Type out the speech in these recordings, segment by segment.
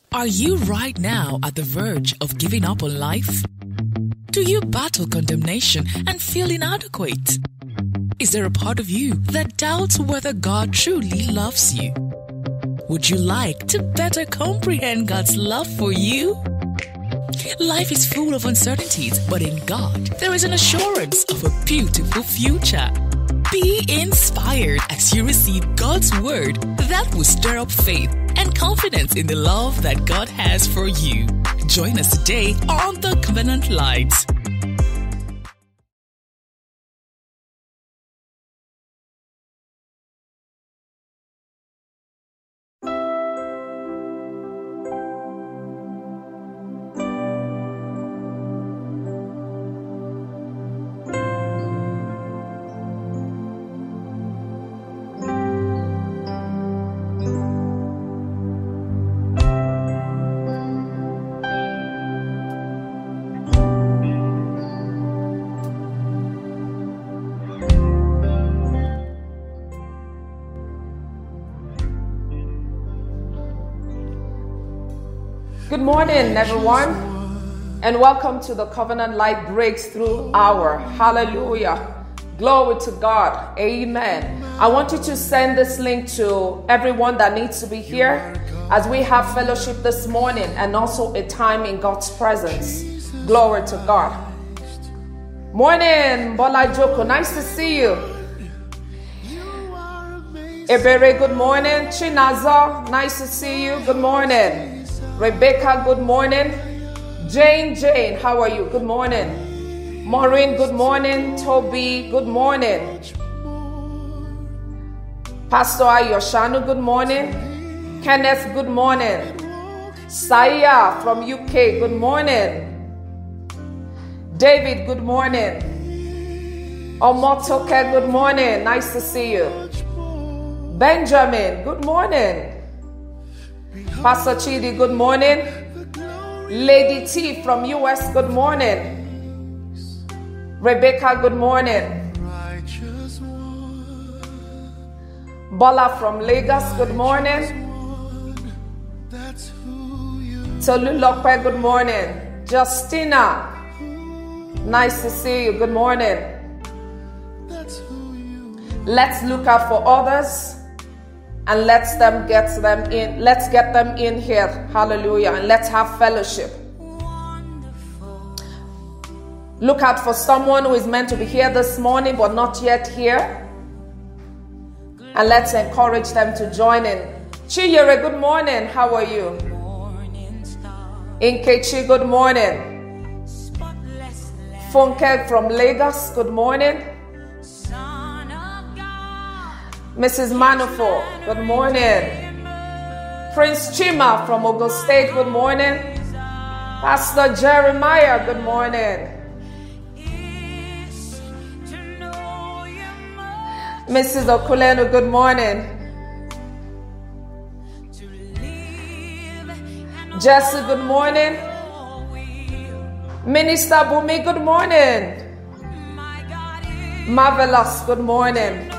Are you right now at the verge of giving up on life? Do you battle condemnation and feel inadequate? Is there a part of you that doubts whether God truly loves you? Would you like to better comprehend God's love for you? Life is full of uncertainties, but in God, there is an assurance of a beautiful future. Be inspired as you receive God's word that will stir up faith and confidence in the love that God has for you. Join us today on the Covenant Light. Good morning, everyone, and welcome to the Covenant Light Breakthrough Hour. Hallelujah. Glory to God. Amen. I want you to send this link to everyone that needs to be here as we have fellowship this morning and also a time in God's presence. Glory to God. Morning, Bola Joko. Nice to see you. Ebere, good morning. Chinaza, nice to see you. Good morning. Rebecca, good morning. Jane, how are you? Good morning. Maureen, good morning. Toby, good morning. Pastor Ayoshanu, good morning. Kenneth, good morning. Saya from UK, good morning. David, good morning. Omotoke, good morning. Nice to see you. Benjamin, good morning. Pastor Chidi, good morning. Lady T from US, good morning. Rebecca, good morning. Bola from Lagos, good morning. Tolulope, good morning. Justina, nice to see you, good morning. Let's look out for others. And let's get them in here. Hallelujah. And let's have fellowship. Look out for someone who is meant to be here this morning but not yet here. And let's encourage them to join in. Chiyere, good morning. How are you? Inkechi, good morning. Funke from Lagos, good morning. Mrs. Manufo, good morning. Prince Chima from Ogun State, good morning. Pastor Jeremiah, good morning. Mrs. Okulenu, good morning. Jesse, good morning. Minister Bumi, good morning. Marvelous, good morning.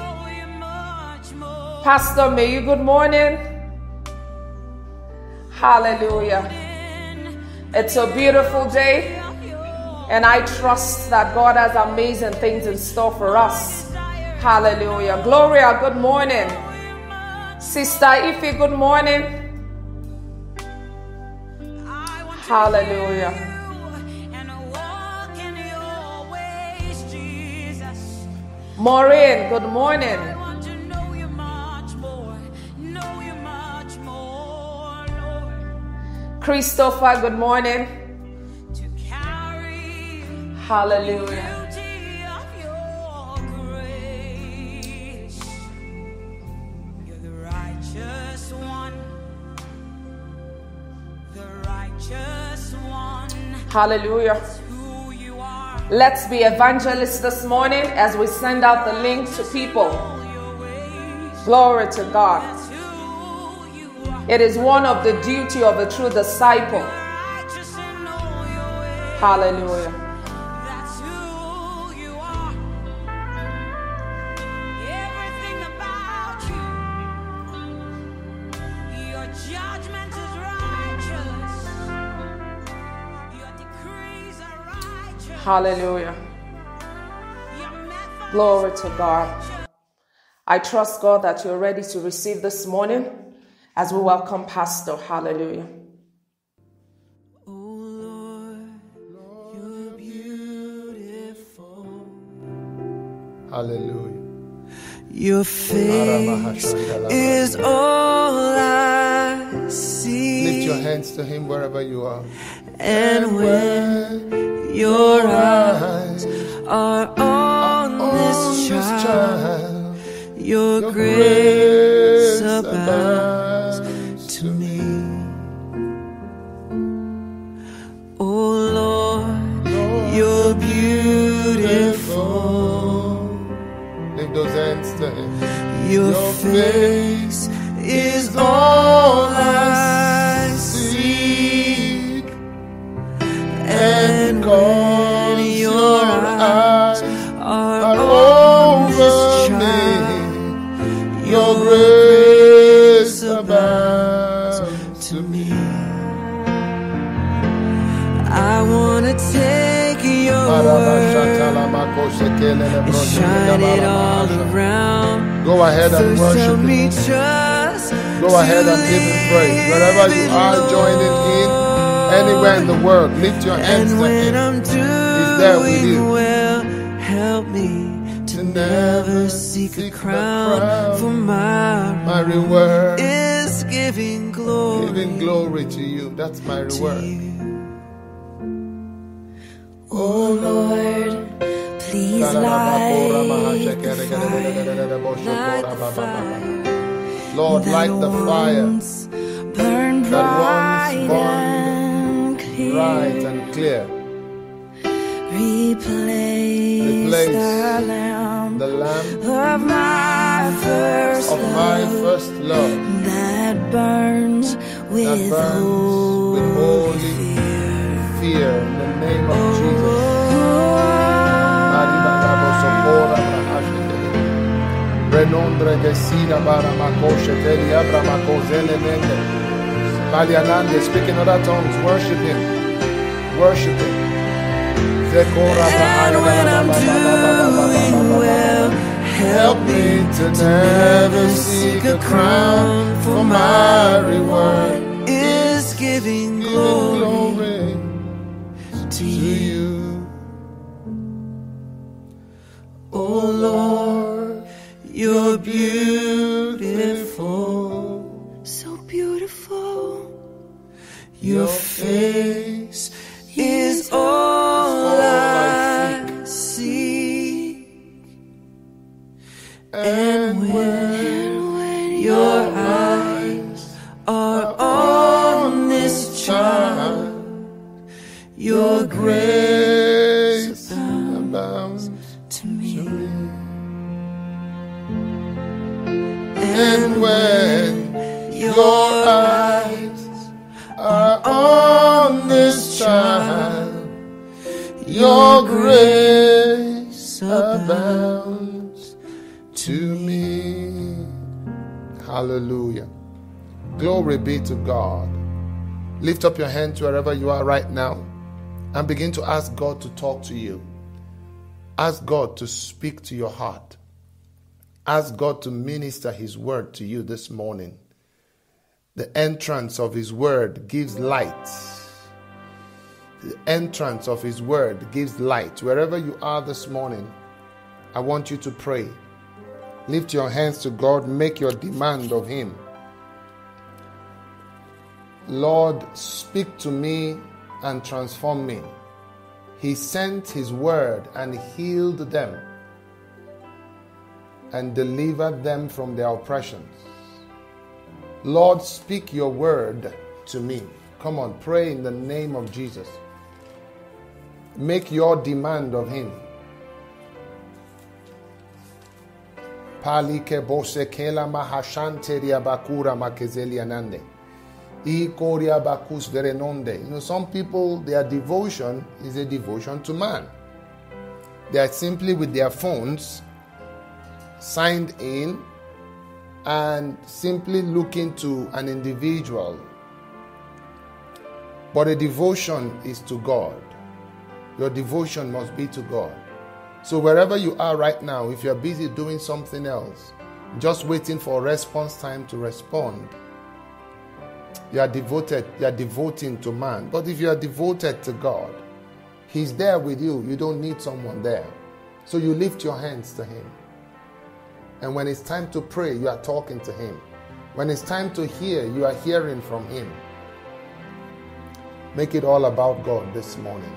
Pastor Mayu, good morning. Hallelujah. It's a beautiful day, and I trust that God has amazing things in store for us. Hallelujah. Gloria, good morning. Sister Ife, good morning. Hallelujah. Maureen, good morning. Christopher, good morning. Hallelujah. Hallelujah. Let's be evangelists this morning as we send out the link to people. Glory to God. It is one of the duty of a true disciple. Hallelujah. Hallelujah. Glory to God. I trust God that you're ready to receive this morning as we welcome Pastor. Hallelujah. Oh Lord, you're beautiful. Hallelujah. Your face is all I see. Lift your hands to Him wherever you are. And when your eyes are on this child, your grace abounds to me. Oh Lord, you're beautiful. Lift those hands to Him. Your face is all I seek, and when your eyes are on this child, your grace abounds to me. I want to take your word and shine it all around. Go ahead and worship Him. Go ahead and give Him praise. Wherever you are joining in, anywhere in the world, lift your hands to Him. He's there with you. Well, help me to never seek a crown, for my reward is giving glory. Giving glory to you. That's my reward. Oh Lord, please light the fire. Lord, light the fire burn bright and clear. Bright and clear. Replace the lamp of my first love that burns with holy fear in the name of Jesus. Renondre gesina bara makoshe teli abra makozele mende. Malianande, speak in other tongues. Worship Him. Worship Him. And when I'm doing well, help me to never seek a crown, for my reward is giving glory to you. Oh Lord, you're beautiful, so beautiful. Your face is all I see. And when your eyes are on this child, your grace abounds to me. And when your eyes are on this child, your grace abounds to me. Hallelujah. Glory be to God. Lift up your hands wherever you are right now and begin to ask God to talk to you. Ask God to speak to your heart. Ask God to minister His word to you this morning. The entrance of His word gives light. The entrance of His word gives light. Wherever you are this morning, I want you to pray. Lift your hands to God. Make your demand of Him. Lord, speak to me and transform me. He sent His word and healed them and delivered them from their oppressions. Lord, speak your word to me. Come on, pray in the name of Jesus. Make your demand of Him. Palike bose kela mahashanteria bakura makezelianande. I koria bakus verenonde. You know, some people, their devotion is a devotion to man. They are simply with their phones signed in and simply looking to an individual. But a devotion is to God. Your devotion must be to God. So wherever you are right now, if you're busy doing something else, just waiting for a response time to respond, you are devoting to man. But if you are devoted to God, He's there with you. You don't need someone there. So you lift your hands to Him. And when it's time to pray, you are talking to Him. When it's time to hear, you are hearing from Him. Make it all about God this morning.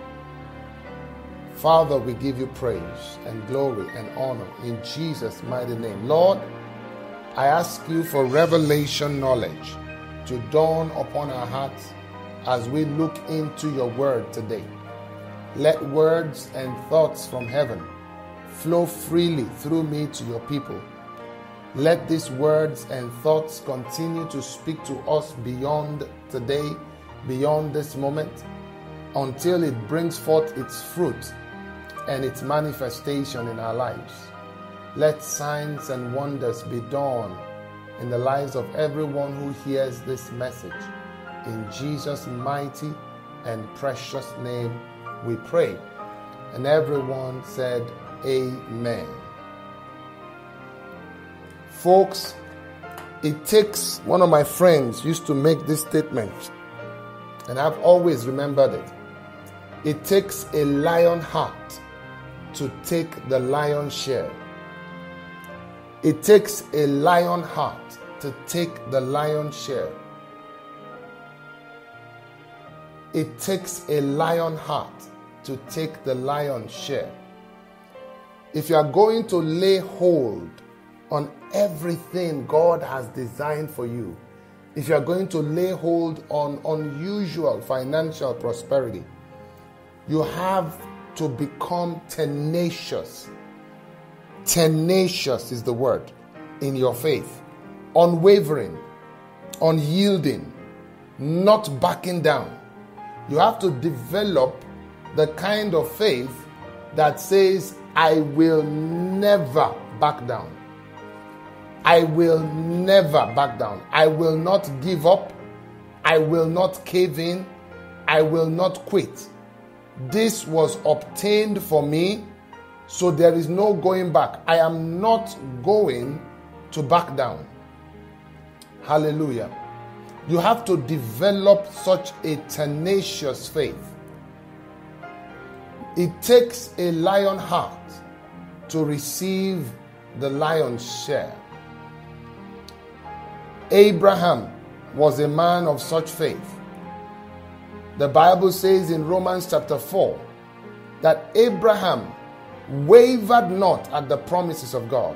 Father, we give you praise and glory and honor in Jesus' mighty name. Lord, I ask you for revelation knowledge to dawn upon our hearts as we look into your word today. Let words and thoughts from heaven flow freely through me to your people. Let these words and thoughts continue to speak to us beyond today, beyond this moment, until it brings forth its fruit and its manifestation in our lives. Let signs and wonders be done in the lives of everyone who hears this message. In Jesus' mighty and precious name we pray. And everyone said, Amen. Folks, it takes, one of my friends used to make this statement, and I've always remembered it. It takes a lion heart to take the lion's share. It takes a lion heart to take the lion's share. It takes a lion heart to take the lion's share. If you are going to lay hold on everything God has designed for you, if you are going to lay hold on unusual financial prosperity, you have to become tenacious. Tenacious is the word in your faith. Unwavering, unyielding, not backing down. You have to develop the kind of faith that says, I will never back down. I will never back down. I will not give up. I will not cave in. I will not quit. This was obtained for me, so there is no going back. I am not going to back down. Hallelujah. You have to develop such a tenacious faith. It takes a lion heart to receive the lion's share. Abraham was a man of such faith. The Bible says in Romans chapter 4 that Abraham wavered not at the promises of God.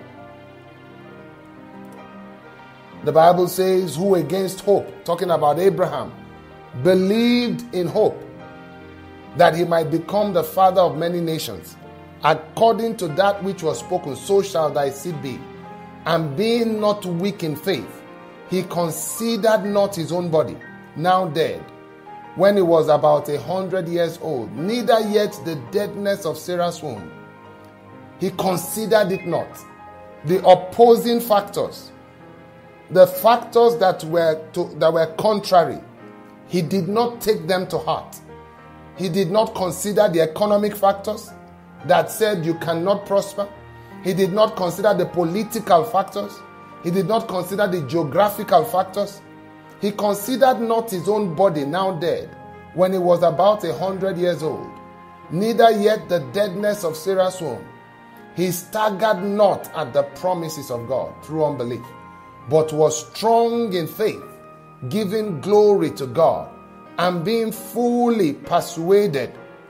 The Bible says, who against hope, talking about Abraham, believed in hope that he might become the father of many nations. According to that which was spoken, so shall thy seed be. And being not weak in faith, he considered not his own body, now dead, when he was about 100 years old, neither yet the deadness of Sarah's womb. He considered it not. The opposing factors, the factors that were contrary, he did not take them to heart. He did not consider the economic factors that said you cannot prosper. He did not consider the political factors. He did not consider the geographical factors. He considered not his own body, now dead, when he was about 100 years old, neither yet the deadness of Sarah's womb. He staggered not at the promises of God through unbelief, but was strong in faith, giving glory to God, and being fully persuaded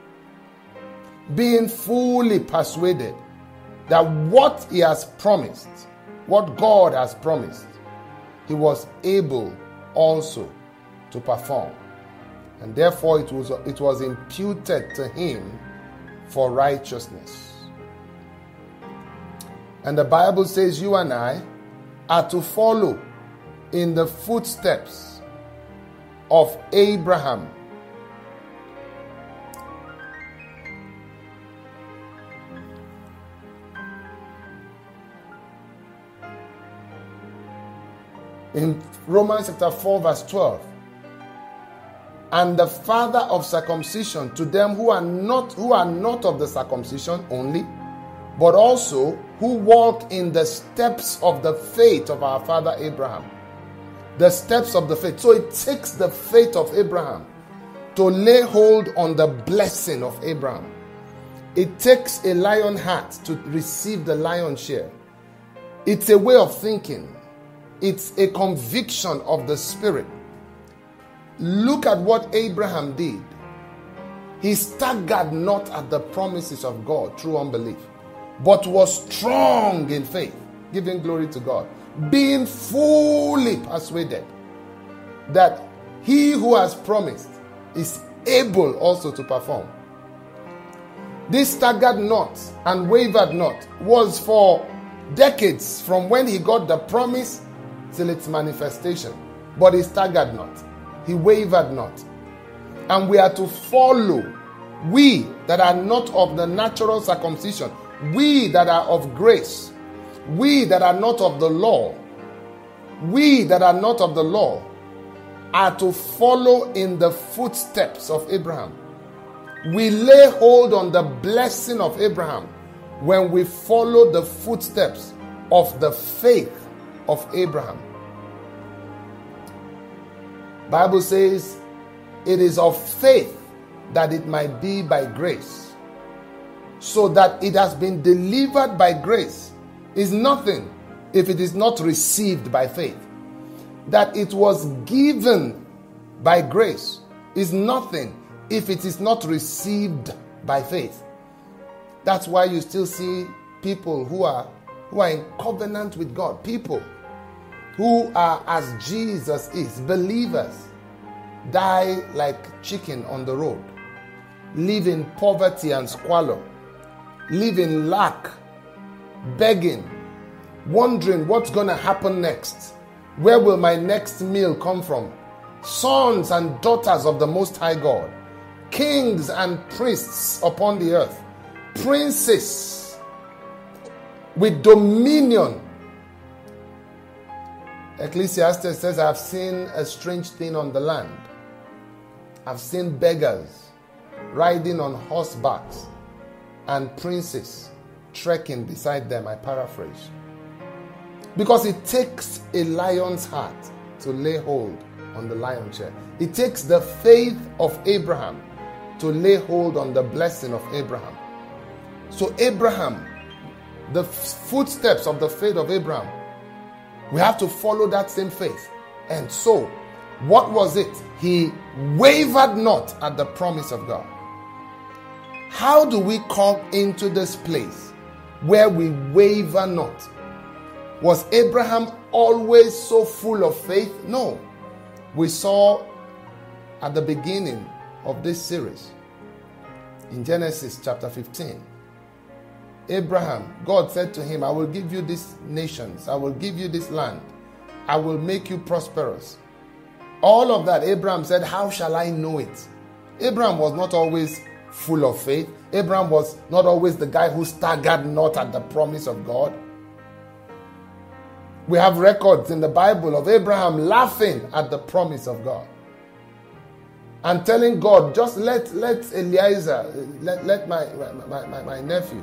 that what he has promised, what God has promised, he was able also to perform. And therefore it was imputed to him for righteousness. And the Bible says you and I are to follow in the footsteps of Abraham. In Romans chapter 4 verse 12, and the father of circumcision to them who are not of the circumcision only, but also who walk in the steps of the faith of our father Abraham. The steps of the faith. So it takes the faith of Abraham to lay hold on the blessing of Abraham. It takes a lion heart to receive the lion's share. It's a way of thinking. It's a conviction of the spirit. Look at what Abraham did. He staggered not at the promises of God through unbelief, but was strong in faith, giving glory to God, being fully persuaded that he who has promised is able also to perform. This staggered not and wavered not was for decades from when he got the promise till its manifestation. But he staggered not. He wavered not. And we are to follow, we that are not of the natural circumcision, we that are of grace, we that are not of the law, we that are not of the law, are to follow in the footsteps of Abraham. We lay hold on the blessing of Abraham when we follow the footsteps of the faith of Abraham. Bible says it is of faith that it might be by grace. So that it has been delivered by grace is nothing if it is not received by faith. That it was given by grace is nothing if it is not received by faith. That's why you still see people who are in covenant with God, people who are as Jesus is, believers, die like chicken on the road, live in poverty and squalor, live in lack, begging, wondering what's going to happen next. Where will my next meal come from? Sons and daughters of the Most High God, kings and priests upon the earth, princes with dominion. Ecclesiastes says, I have seen a strange thing on the land. I've seen beggars riding on horsebacks and princes trekking beside them. I paraphrase. Because it takes a lion's heart to lay hold on the lion's share. It takes the faith of Abraham to lay hold on the blessing of Abraham. So Abraham, the footsteps of the faith of Abraham, we have to follow that same faith. And so, what was it? He wavered not at the promise of God. How do we come into this place where we waver not? Was Abraham always so full of faith? No. We saw at the beginning of this series, in Genesis chapter 15, Abraham, God said to him, I will give you these nations, I will give you this land, I will make you prosperous. All of that, Abraham said, how shall I know it? Abraham was not always full of faith. Abraham was not always the guy who staggered not at the promise of God. We have records in the Bible of Abraham laughing at the promise of God and telling God, just let Eliezer, let my nephew,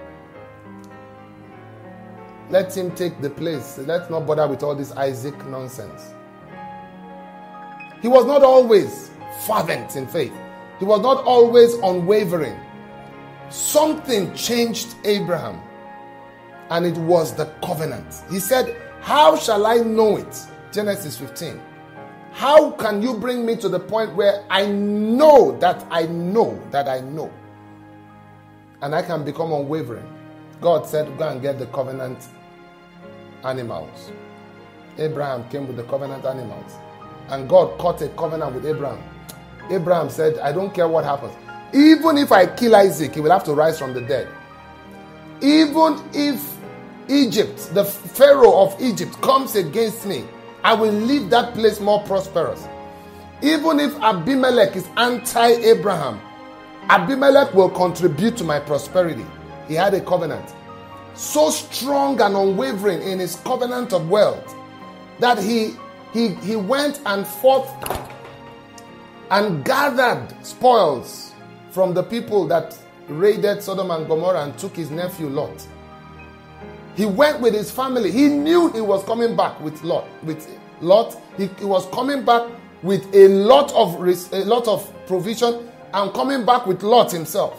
let him take the place. Let's not bother with all this Isaac nonsense. He was not always fervent in faith. He was not always unwavering. Something changed Abraham, and it was the covenant. He said, how shall I know it? Genesis 15. How can you bring me to the point where I know that I know that I know, and I can become unwavering? God said, go and get the covenant animals. Abraham came with the covenant animals, and God cut a covenant with Abraham. Abraham said, I don't care what happens. Even if I kill Isaac, he will have to rise from the dead. Even if Egypt, the Pharaoh of Egypt, comes against me, I will leave that place more prosperous. Even if Abimelech is anti-Abraham, Abimelech will contribute to my prosperity. He had a covenant. So strong and unwavering in his covenant of wealth that he went and fought and gathered spoils from the people that raided Sodom and Gomorrah and took his nephew Lot. He went with his family. He knew he was coming back with Lot. He was coming back with a lot of provision and coming back with Lot himself.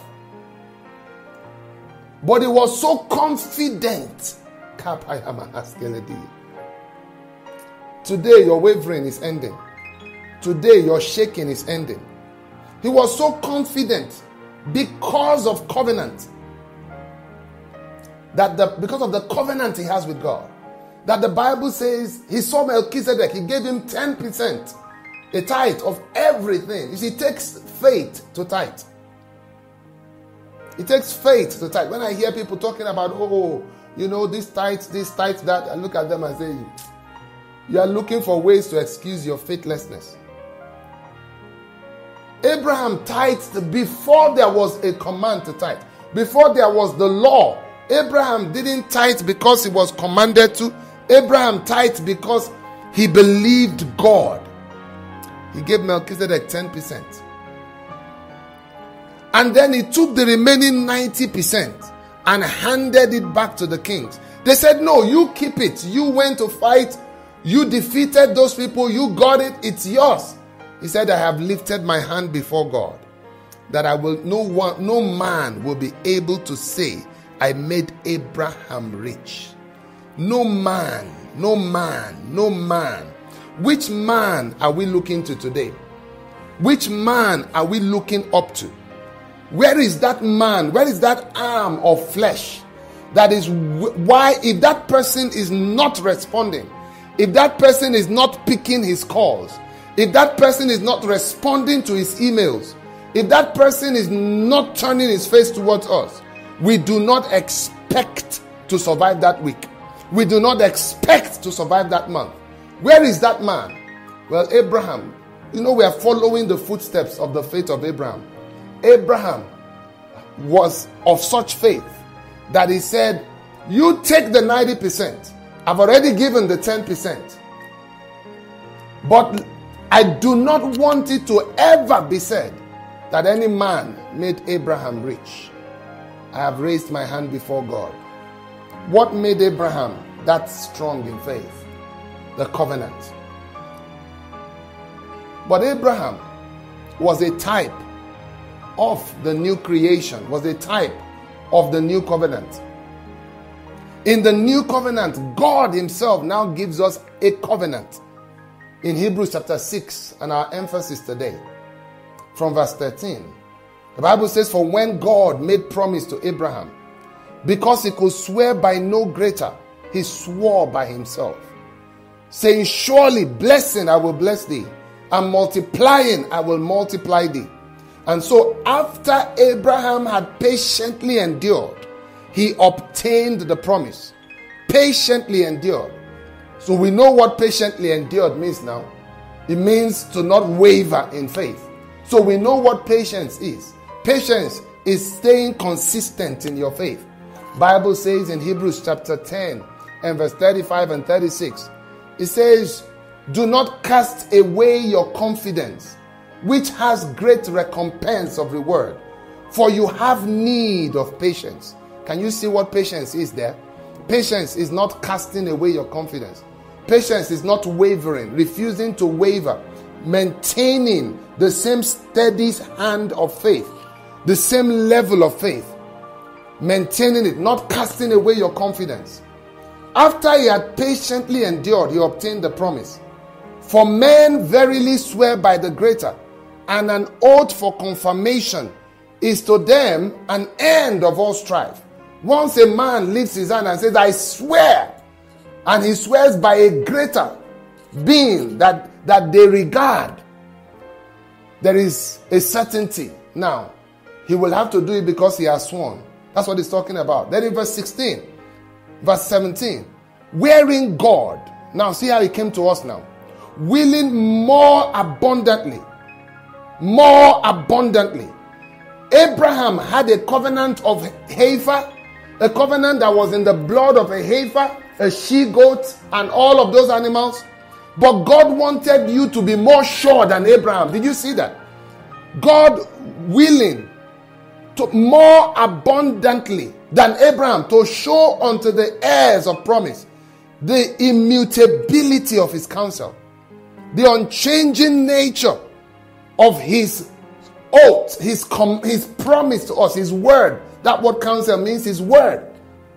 But he was so confident. Today your wavering is ending. Today your shaking is ending. He was so confident because of covenant. Because of the covenant he has with God. That the Bible says he saw Melchizedek. He gave him 10%. A tithe of everything. You see, it takes faith to tithe. It takes faith to tithe. When I hear people talking about, this tithe, that, I look at them and say, you are looking for ways to excuse your faithlessness. Abraham tithed before there was a command to tithe. Before there was the law. Abraham didn't tithe because he was commanded to. Abraham tithed because he believed God. He gave Melchizedek 10%. And then he took the remaining 90% and handed it back to the kings. They said, no, you keep it. You went to fight. You defeated those people. You got it. It's yours. He said, I have lifted my hand before God, that no man will be able to say, I made Abraham rich. No man. Which man are we looking to today? Which man are we looking up to? Where is that man? Where is that arm of flesh? That is why, if that person is not responding, if that person is not picking his calls, if that person is not responding to his emails, if that person is not turning his face towards us, we do not expect to survive that week. We do not expect to survive that month. Where is that man? Well, Abraham. We are following the footsteps of the faith of Abraham. Abraham was of such faith that he said, you take the 90%. I've already given the 10%. But I do not want it to ever be said that any man made Abraham rich. I have raised my hand before God. What made Abraham that strong in faith? The covenant. But Abraham was a type of the new creation, was a type of the new covenant. In the new covenant, God himself now gives us a covenant. In Hebrews chapter 6, and our emphasis today, from verse 13. The Bible says, for when God made promise to Abraham, because he could swear by no greater, he swore by himself, saying, surely blessing I will bless thee, and multiplying I will multiply thee. And so after Abraham had patiently endured, he obtained the promise. Patiently endured. So we know what patiently endured means now. It means to not waver in faith. So we know what patience is. Patience is staying consistent in your faith. Bible says in Hebrews chapter 10 and verse 35 and 36, it says, do not cast away your confidence, which has great recompense of reward, for you have need of patience. Can you see what patience is there? Patience is not casting away your confidence. Patience is not wavering, refusing to waver, maintaining the same steady hand of faith, the same level of faith, maintaining it, not casting away your confidence. After he had patiently endured, he obtained the promise. For men verily swear by the greater, and an oath for confirmation is to them an end of all strife. Once a man lifts his hand and says, I swear, and he swears by a greater being that they regard, there is a certainty. Now, he will have to do it because he has sworn. That's what he's talking about. Then in verse 16, verse 17, wherein God, now see how he came to us now, willing more abundantly. Abraham had a covenant of heifer, a covenant that was in the blood of a heifer, a she-goat, and all of those animals. But God wanted you to be more sure than Abraham. Did you see that? God willing to more abundantly than Abraham to show unto the heirs of promise the immutability of his counsel, the unchanging nature of his oath, his promise to us, his word. That word counsel means his word.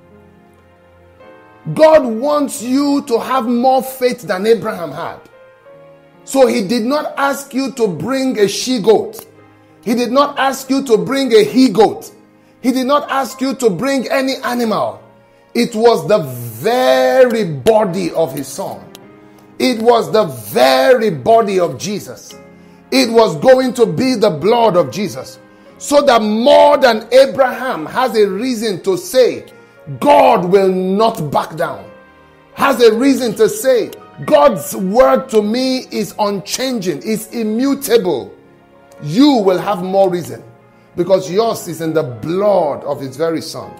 God wants you to have more faith than Abraham had. So he did not ask you to bring a she-goat. He did not ask you to bring a he-goat. He did not ask you to bring any animal. It was the very body of his son. It was the very body of Jesus. It was going to be the blood of Jesus. So that more than Abraham has a reason to say, God will not back down, has a reason to say, God's word to me is unchanging, is immutable. You will have more reason because yours is in the blood of his very son.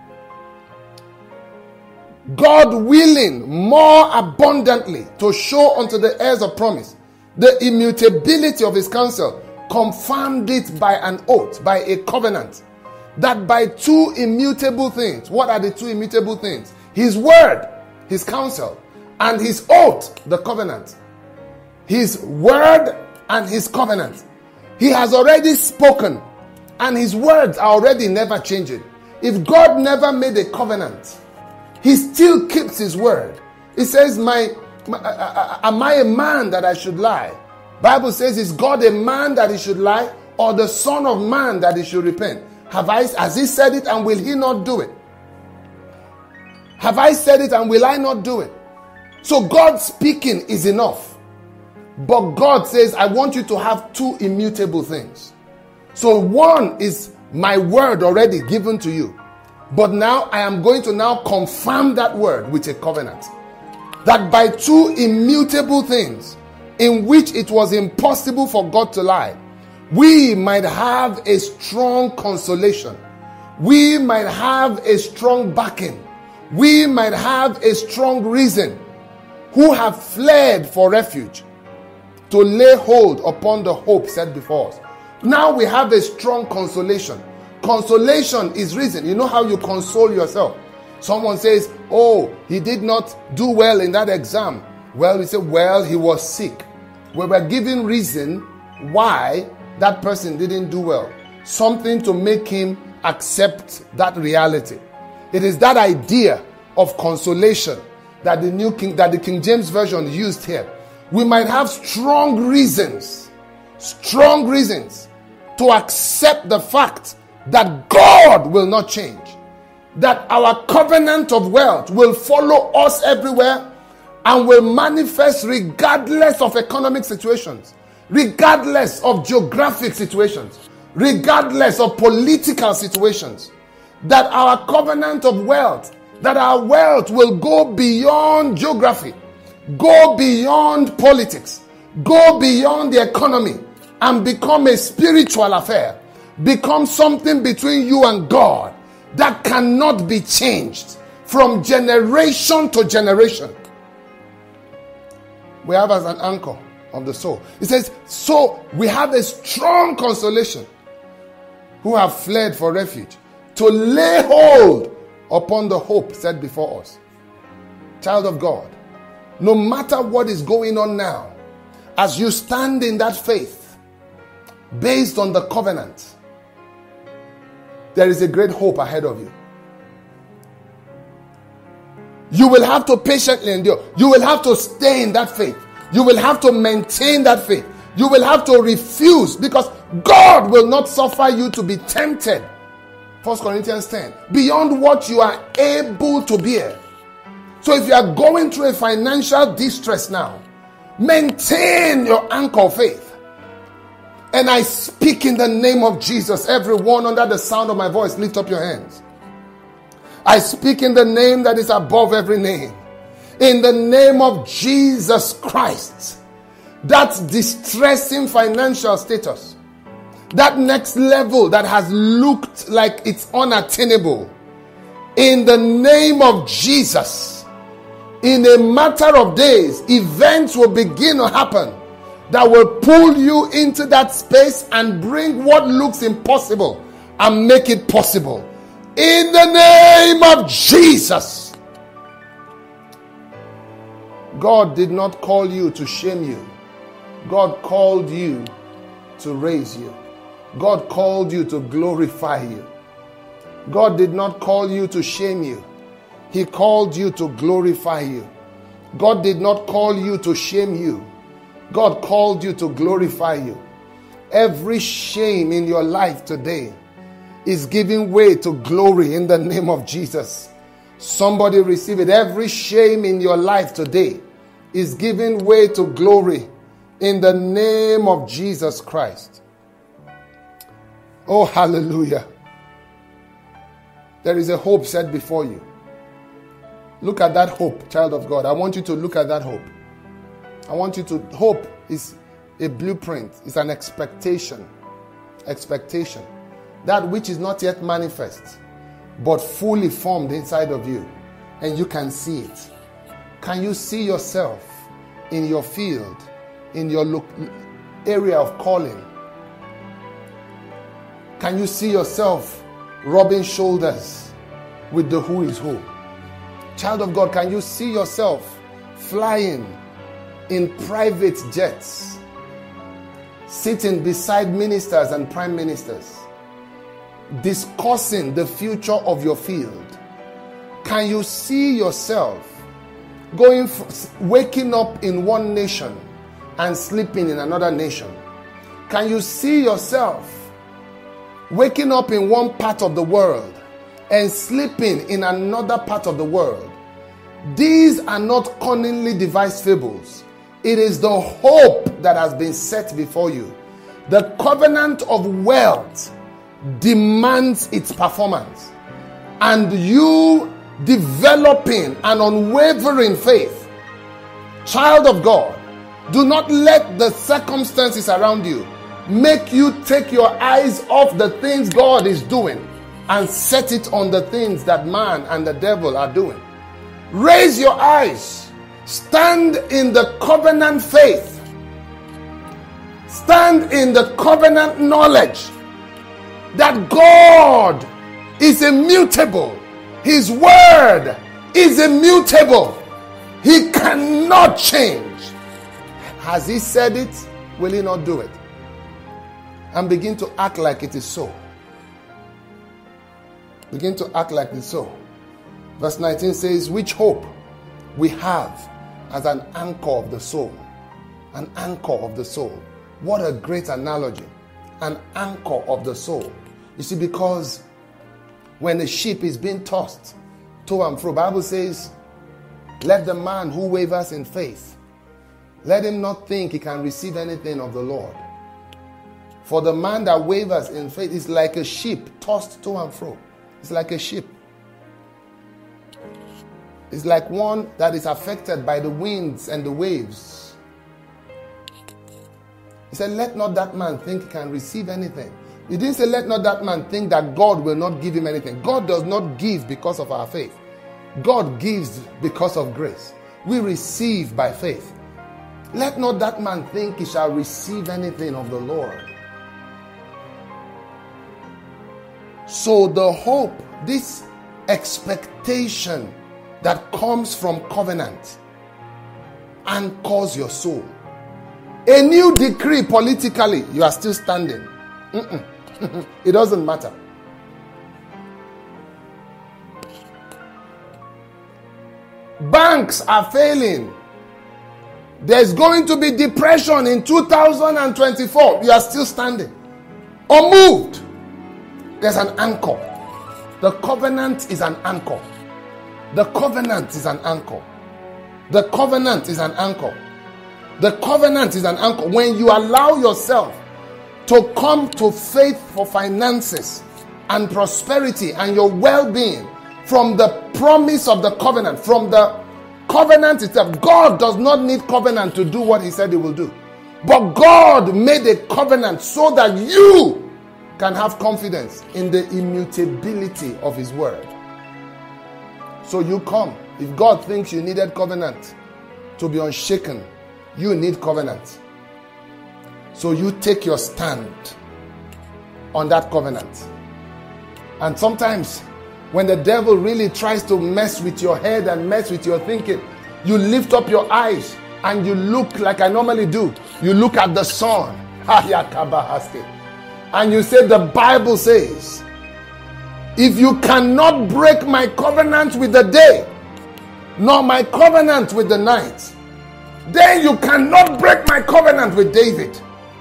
God willing more abundantly to show unto the heirs of promise the immutability of his counsel, confirmed it by an oath, by a covenant, that by two immutable things. What are the two immutable things? His word, his counsel, and his oath, the covenant. His word and his covenant. He has already spoken, and his words are already never changing. If God never made a covenant, he still keeps his word. He says, am I a man that I should lie? Bible says, is God a man that he should lie, or the son of man that he should repent? Has he said it, and will he not do it? Have I said it, and will I not do it? So God speaking is enough. But God says, I want you to have two immutable things. So one is my word already given to you. But now I am going to now confirm that word with a covenant. That by two immutable things, in which it was impossible for God to lie, we might have a strong consolation. We might have a strong backing. We might have a strong reason, who have fled for refuge, to lay hold upon the hope set before us. Now we have a strong consolation. Consolation is reason. You know how you console yourself. Someone says, oh, he did not do well in that exam. Well, we say, well, he was sick. We were given reason why that person didn't do well. Something to make him accept that reality. It is that idea of consolation that the King James Version used here. We might have strong reasons to accept the fact that God will not change, that our covenant of wealth will follow us everywhere and will manifest regardless of economic situations, regardless of geographic situations, regardless of political situations, that our covenant of wealth, that our wealth will go beyond geography, go beyond politics, go beyond the economy, and become a spiritual affair, become something between you and God that cannot be changed from generation to generation. We have as an anchor of the soul. It says, so we have a strong consolation, who have fled for refuge, to lay hold upon the hope set before us. Child of God, no matter what is going on now, as you stand in that faith, based on the covenant, there is a great hope ahead of you. You will have to patiently endure. You will have to stay in that faith. You will have to maintain that faith. You will have to refuse, because God will not suffer you to be tempted. 1 Corinthians 10. Beyond what you are able to bear. So if you are going through a financial distress now, maintain your anchor of faith. And I speak in the name of Jesus. Everyone under the sound of my voice, lift up your hands. I speak in the name that is above every name. In the name of Jesus Christ. That distressing financial status, that next level that has looked like it's unattainable, in the name of Jesus, in a matter of days, events will begin to happen that will pull you into that space and bring what looks impossible and make it possible. In the name of Jesus. God did not call you to shame you. God called you to raise you. God called you to glorify you. God did not call you to shame you. He called you to glorify you. God did not call you to shame you. God called you to glorify you. Every shame in your life today is giving way to glory in the name of Jesus. Somebody receive it. Every shame in your life today is giving way to glory in the name of Jesus Christ. Oh, hallelujah. There is a hope set before you. Look at that hope, child of God. I want you to look at that hope. I want you to, hope is a blueprint. It's an expectation. Expectation. That which is not yet manifest, but fully formed inside of you. And you can see it. Can you see yourself in your field, in your area of calling? Can you see yourself rubbing shoulders with the who is who? Child of God, can you see yourself flying in private jets, sitting beside ministers and prime ministers, discussing the future of your field? Can you see yourself waking up in one nation and sleeping in another nation? Can you see yourself waking up in one part of the world and sleeping in another part of the world? These are not cunningly devised fables. It is the hope that has been set before you. The covenant of wealth demands its performance. And you developing an unwavering faith. Child of God, do not let the circumstances around you make you take your eyes off the things God is doing and set it on the things that man and the devil are doing. Raise your eyes. Stand in the covenant faith. Stand in the covenant knowledge that God is immutable. His word is immutable. He cannot change. Has he said it? Will he not do it? And begin to act like it is so. Begin to act like it is so. Verse 19 says, which hope we have as an anchor of the soul. An anchor of the soul. What a great analogy. An anchor of the soul. You see, because when the ship is being tossed to and fro, the Bible says, let the man who wavers in faith, let him not think he can receive anything of the Lord. For the man that wavers in faith is like a ship tossed to and fro. It's like a ship. It's like one that is affected by the winds and the waves. He said, let not that man think he can receive anything. He didn't say, let not that man think that God will not give him anything. God does not give because of our faith. God gives because of grace. We receive by faith. Let not that man think he shall receive anything of the Lord. So the hope, this expectation that comes from covenant anchors your soul. A new decree politically, you are still standing. It doesn't matter. Banks are failing. There's going to be depression in 2024. You are still standing. Unmoved. There's an anchor. The covenant is an anchor. The covenant is an anchor. The covenant is an anchor. The covenant is an anchor. When you allow yourself to come to faith for finances and prosperity and your well-being from the promise of the covenant, from the covenant itself. God does not need covenant to do what he said he will do. But God made a covenant so that you can have confidence in the immutability of his word. So you come. If God thinks you needed covenant to be unshaken, you need covenant. So you take your stand on that covenant. And sometimes when the devil really tries to mess with your head and mess with your thinking, you lift up your eyes and you look like I normally do. You look at the sun. And you say, the Bible says, if you cannot break my covenant with the day, nor my covenant with the night, then you cannot break my covenant with David.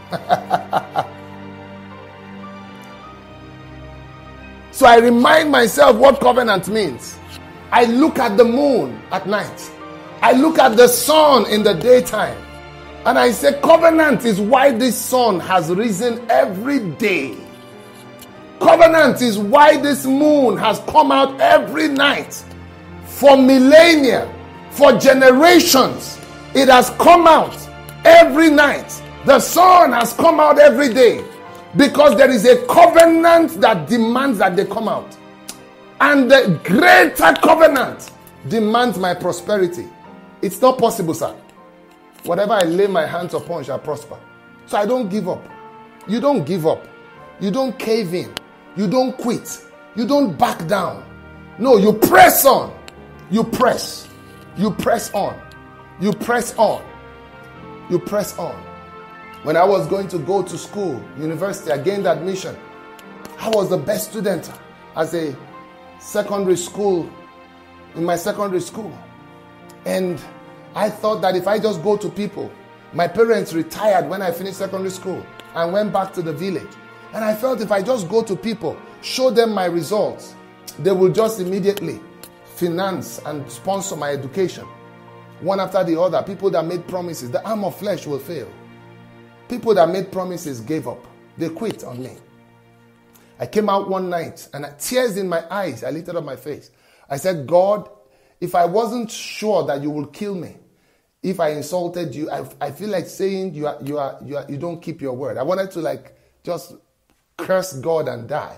So I remind myself what covenant means. I look at the moon at night. I look at the sun in the daytime. And I say, covenant is why this sun has risen every day. Covenant is why this moon has come out every night. For millennia, for generations, it has come out every night. The sun has come out every day. Because there is a covenant that demands that they come out. And the greater covenant demands my prosperity. It's not possible, sir. Whatever I lay my hands upon shall prosper. So I don't give up. You don't give up. You don't cave in. You don't quit. You don't back down. No, you press on. You press. You press on. You press on. You press on. When I was going to go to school, university, I gained admission. I was the best student as a secondary school, in my secondary school. And I thought that if I just go to people, my parents retired when I finished secondary school and went back to the village. And I felt if I just go to people, show them my results, they will just immediately finance and sponsor my education. One after the other, people that made promises, the arm of flesh will fail. People that made promises gave up. They quit on me. I came out one night and tears in my eyes, I lifted up my face. I said, God, if I wasn't sure that you will kill me, if I insulted you, I feel like saying you don't keep your word. I wanted to just curse God and die.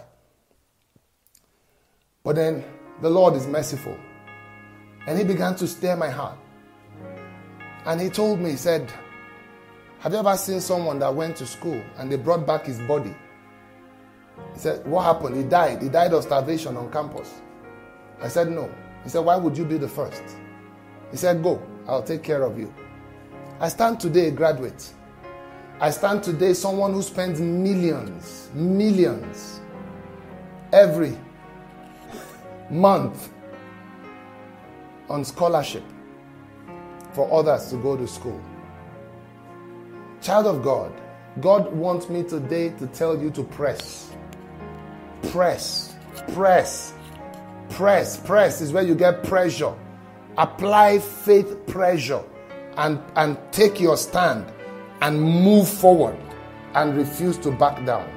But then the Lord is merciful. And he began to stir my heart. And he told me, he said, have you ever seen someone that went to school and they brought back his body? He said, what happened? He died. He died of starvation on campus. I said, no. He said, why would you be the first? He said, go. I'll take care of you. I stand today a graduate. I stand today someone who spends millions every month on scholarship for others to go to school. Child of God, God wants me today to tell you to press. Press. Press. Press. Press is where you get pressure. Apply faith pressure and take your stand and move forward and refuse to back down.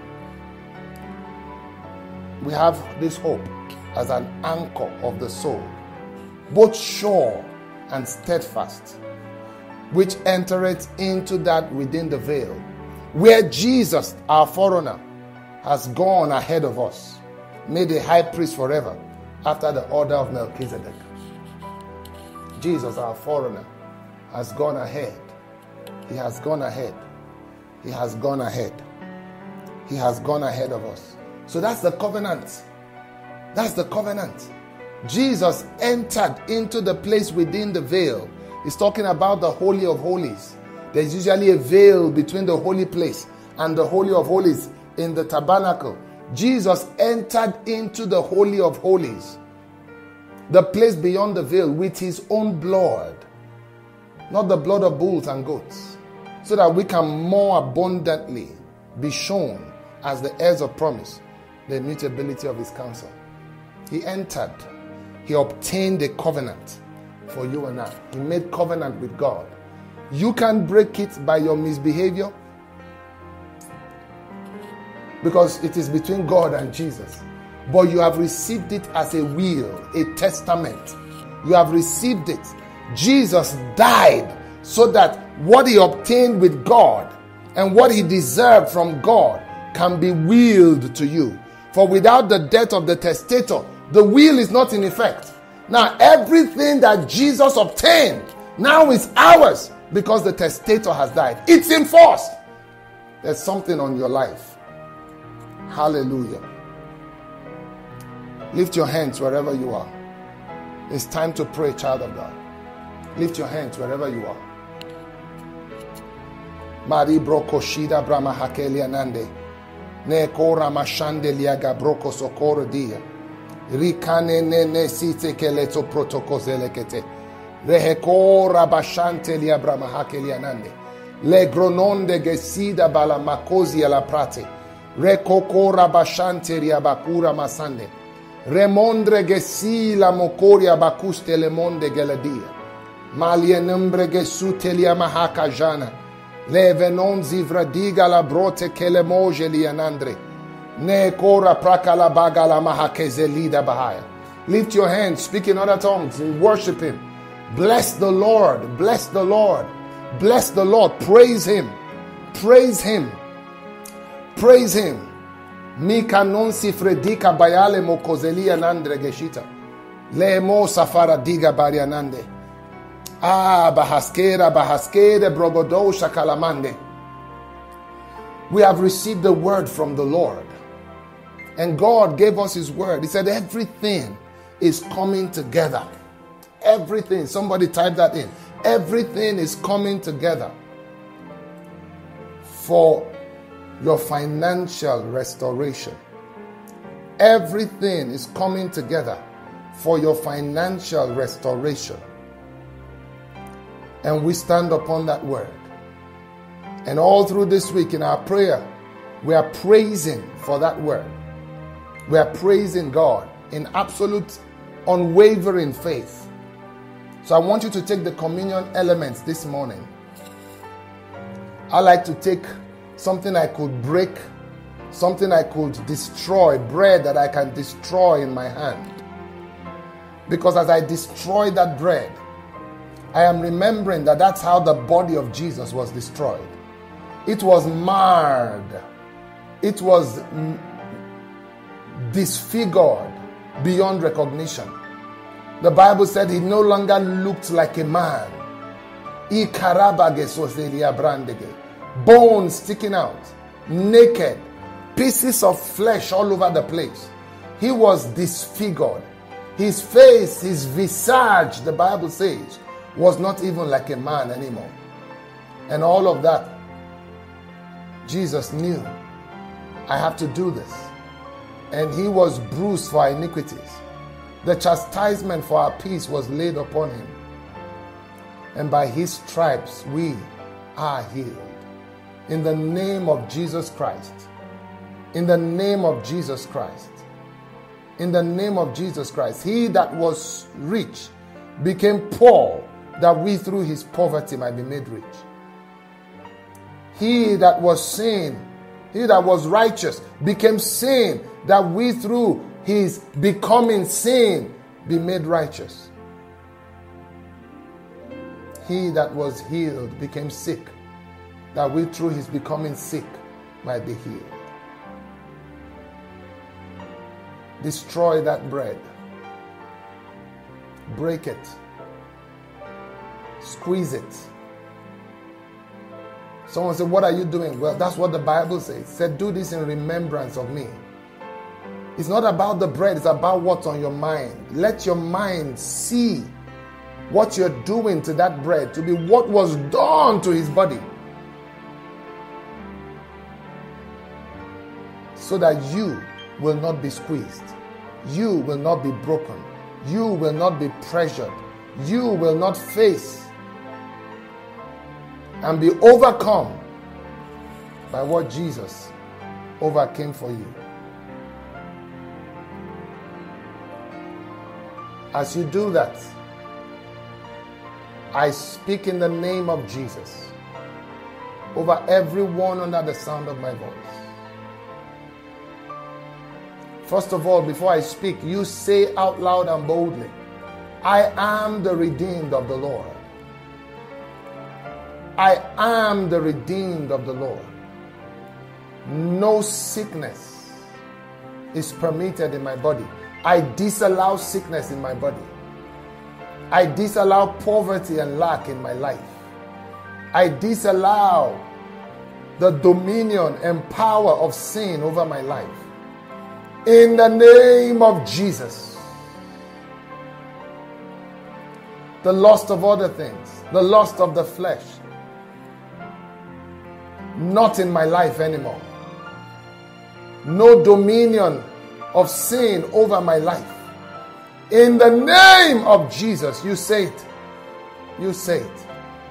We have this hope as an anchor of the soul, both sure and steadfast, which entereth into that within the veil, where Jesus, our forerunner, has gone ahead of us, made a high priest forever, after the order of Melchizedek. Jesus, our forerunner, has gone ahead. He has gone ahead. He has gone ahead. He has gone ahead of us. So that's the covenant. That's the covenant. Jesus entered into the place within the veil. He's talking about the Holy of Holies. There's usually a veil between the holy place and the Holy of Holies in the tabernacle. Jesus entered into the Holy of Holies, the place beyond the veil, with his own blood, not the blood of bulls and goats, so that we can more abundantly be shown as the heirs of promise, the immutability of his counsel. He entered. He obtained a covenant for you and I. He made covenant with God. You can't break it by your misbehavior, because it is between God and Jesus. But you have received it as a will, a testament. You have received it. Jesus died so that what he obtained with God and what he deserved from God can be willed to you. For without the death of the testator, the will is not in effect. Now everything that Jesus obtained now is ours because the testator has died. It's in force. There's something on your life. Hallelujah. Lift your hands wherever you are. It's time to pray, child of God. Lift your hands wherever you are. Mari broko shida brahma hakelia nande. Ne kora mashande liaga broko sokoro dia. Rikane ne site keleto protokozele kete. Rehekora bashante lia brahma hakelia nande. Le grononde gesida bala makozi ala prate. Rekokora bashante ria bakura masande. Remondre gesila mokoria bakuste le monde geladia. Malienembre gesutelia mahaka jana. Le venonzi vradiga la brote che le moje lianandre. Ne kora praka la baga la mahakezelida bahaya. Lift your hands, speak in other tongues, and worship Him. Bless the Lord, bless the Lord, bless the Lord. Praise Him, praise Him, praise Him. Mika non si fredika bayale mokozelia nandre geshita. Le mo safara diga barianande. Bahaskera brogodo shakalamande. We have received the word from the Lord. And God gave us His word. He said everything is coming together. Everything. Somebody type that in. Everything is coming together for your financial restoration. Everything is coming together for your financial restoration. And we stand upon that word. And all through this week in our prayer, we are praising for that word. We are praising God in absolute unwavering faith. So I want you to take the communion elements this morning. I like to take something I could break, something I could destroy, bread that I can destroy in my hand. Because as I destroy that bread, I am remembering that that's how the body of Jesus was destroyed. It was marred. It was disfigured beyond recognition. The Bible said He no longer looked like a man. Bones sticking out, naked, pieces of flesh all over the place. He was disfigured. His face, his visage, the Bible says, was not even like a man anymore. And all of that, Jesus knew, I have to do this. And He was bruised for our iniquities. The chastisement for our peace was laid upon Him. And by His stripes we are healed. In the name of Jesus Christ. In the name of Jesus Christ. In the name of Jesus Christ. He that was rich became poor, that we through His poverty might be made rich. He that was sin, he that was righteous, became sin, that we through His becoming sin be made righteous. He that was healed became sick, that we through His becoming sick might be healed. Destroy that bread. Break it. Squeeze it. Someone said, what are you doing? Well, that's what the Bible says. It said, do this in remembrance of me. It's not about the bread. It's about what's on your mind. Let your mind see what you're doing to that bread to be what was done to His body. So that you will not be squeezed. You will not be broken. You will not be pressured. You will not face and be overcome by what Jesus overcame for you. As you do that, I speak in the name of Jesus over everyone under the sound of my voice. First of all, before I speak, you say out loud and boldly, I am the redeemed of the Lord. I am the redeemed of the Lord. No sickness is permitted in my body. I disallow sickness in my body. I disallow poverty and lack in my life. I disallow the dominion and power of sin over my life. In the name of Jesus. The lust of other things, the lust of the flesh, not in my life anymore. No dominion of sin over my life. In the name of Jesus. You say it. You say it.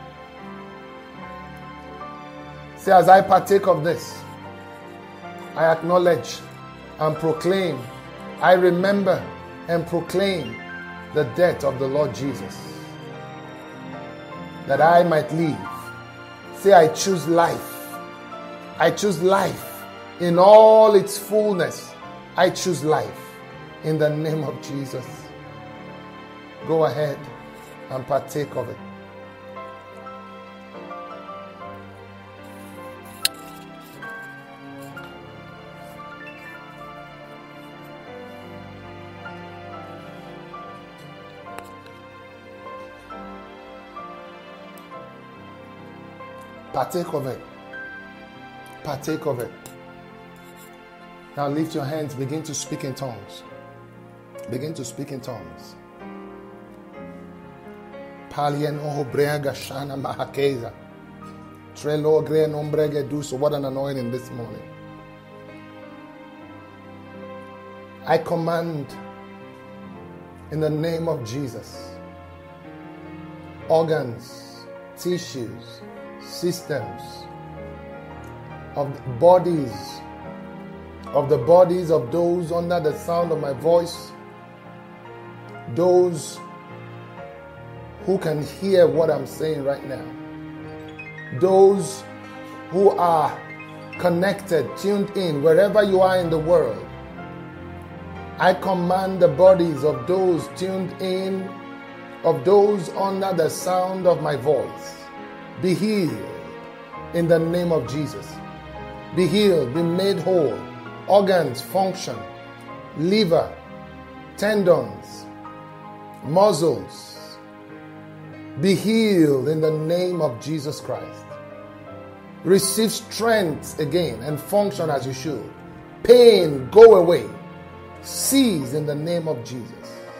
Say, as I partake of this, I acknowledge and proclaim, I remember and proclaim the death of the Lord Jesus, that I might live. Say, I choose life. I choose life in all its fullness. I choose life in the name of Jesus. Go ahead and partake of it. Partake of it. Partake of it. Now lift your hands. Begin to speak in tongues. Begin to speak in tongues. What an anointing this morning. I command in the name of Jesus, organs, tissues, systems of the bodies of those under the sound of my voice, those who can hear what I'm saying right now, those who are connected, tuned in, wherever you are in the world. I command the bodies of those tuned in, of those under the sound of my voice, be healed in the name of Jesus. Be healed, be made whole. Organs function, liver, tendons, muscles, be healed in the name of Jesus Christ. Receive strength again and function as you should. Pain, go away. Cease in the name of Jesus.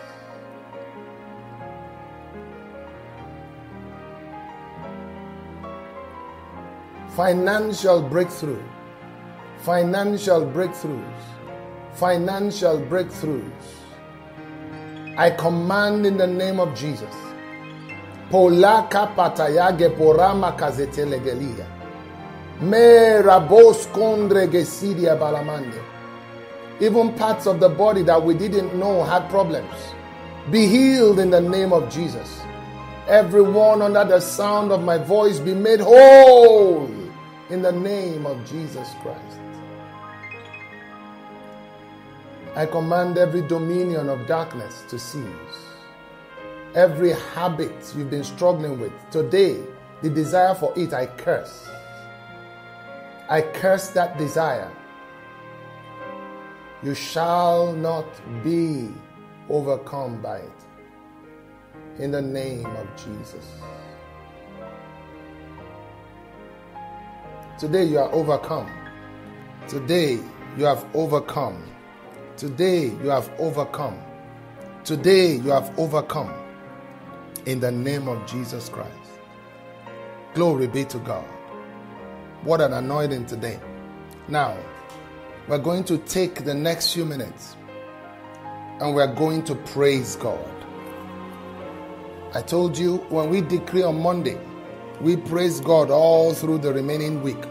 Financial breakthrough. Financial breakthroughs. Financial breakthroughs. I command in the name of Jesus. Polaka patayage porama kazetelegelia. Me rabos kondre gesidia balamande. Even parts of the body that we didn't know had problems, be healed in the name of Jesus. Everyone under the sound of my voice be made whole in the name of Jesus Christ. I command every dominion of darkness to cease. Every habit you've been struggling with, today, the desire for it, I curse. I curse that desire. You shall not be overcome by it. In the name of Jesus. Today you are overcome. Today you have overcome. Today you have overcome. Today you have overcome. In the name of Jesus Christ. Glory be to God. What an anointing today. Now, we're going to take the next few minutes and we're going to praise God. I told you when we decree on Monday, we praise God all through the remaining week.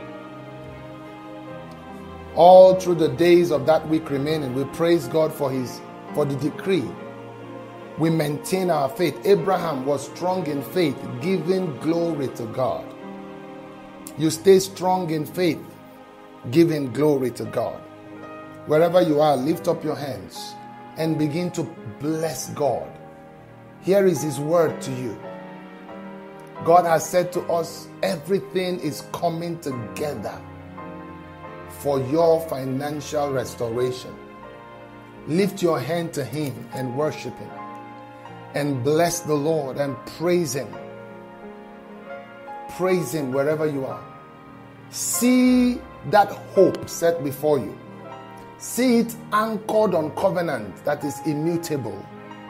All through the days of that week remaining, we praise God for the decree. We maintain our faith. Abraham was strong in faith, giving glory to God. You stay strong in faith, giving glory to God. Wherever you are, lift up your hands and begin to bless God. Here is His word to you. God has said to us, everything is coming together for your financial restoration. Lift your hand to Him and worship Him and bless the Lord and praise Him. Praise Him wherever you are. See that hope set before you. See it anchored on covenant that is immutable.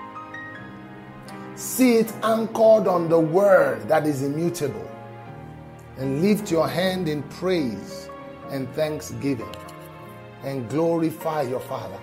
See it anchored on the word that is immutable. And lift your hand in praise and thanksgiving and glorify your Father.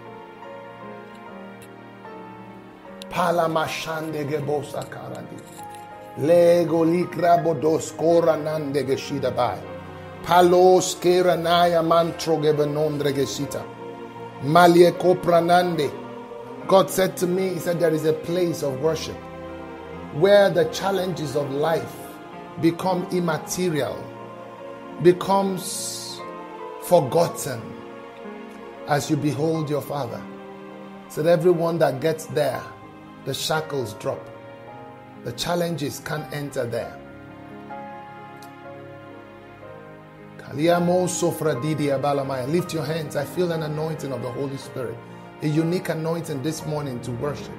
Palamashandegebosa karadi. Lego likra bodos koranande geshida bai. Palos keranaya mantro gebenondre geshita. Malie kopranande. God said to me, He said, there is a place of worship where the challenges of life become immaterial, becomes forgotten as you behold your Father. So that everyone that gets there, the shackles drop. The challenges can't enter there. Lift your hands. I feel an anointing of the Holy Spirit. A unique anointing this morning to worship.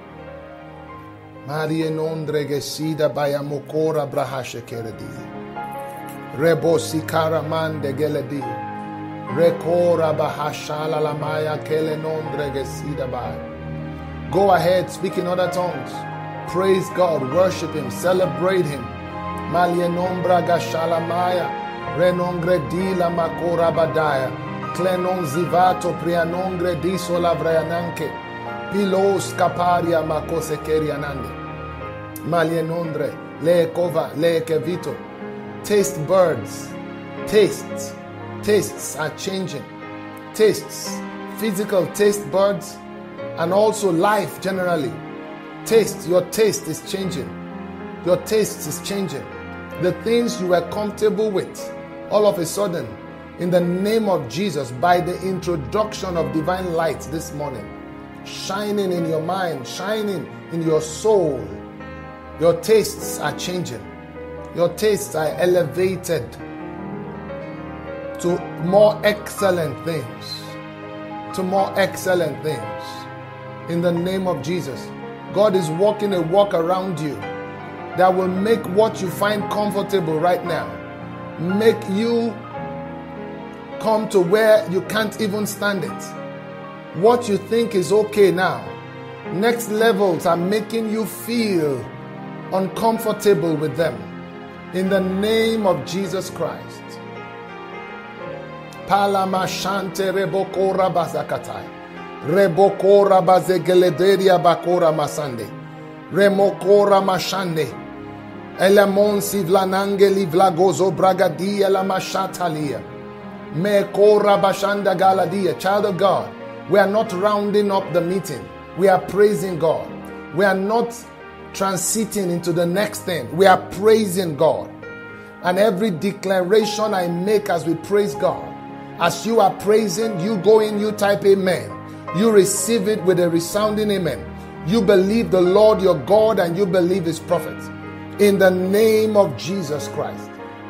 Maria nondre gesida bayamokora brahashe keredi. Rebo sikara mande geledi. Rekora bahashala lamaya kele nondre gesida bay. Go ahead, speak in other tongues. Praise God, worship Him, celebrate Him. Malia nombra gashalamaya. Renongre di la makora badaya. Klenon zivato prianongre di sola vrayananke. Pilos caparia makose kerianande. Malienondre, le kova, le kevito. Taste birds. Tastes are changing. Tastes, physical taste buds, and also life generally. Taste, your taste is changing. Your taste is changing. The things you were comfortable with, all of a sudden, in the name of Jesus, by the introduction of divine light this morning, shining in your mind, shining in your soul, your tastes are changing. Your tastes are elevated to more excellent things. To more excellent things. In the name of Jesus, God is walking a walk around you that will make what you find comfortable right now, make you come to where you can't even stand it. What you think is okay now, next levels are making you feel uncomfortable with them. In the name of Jesus Christ. Palamashante rebokora bazakatai. Rebokora bazegelederia bakora masande. Remokora mashande. Elamonsi vlanange livlagozo bragadia la mashatalia. Mekora bashanda galadia. Child of God, we are not rounding up the meeting. We are praising God. We are not transiting into the next thing. We are praising God. And every declaration I make as we praise God, as you are praising, you go in, you type amen. You receive it with a resounding amen. You believe the Lord your God and you believe His prophets. In the name of Jesus Christ.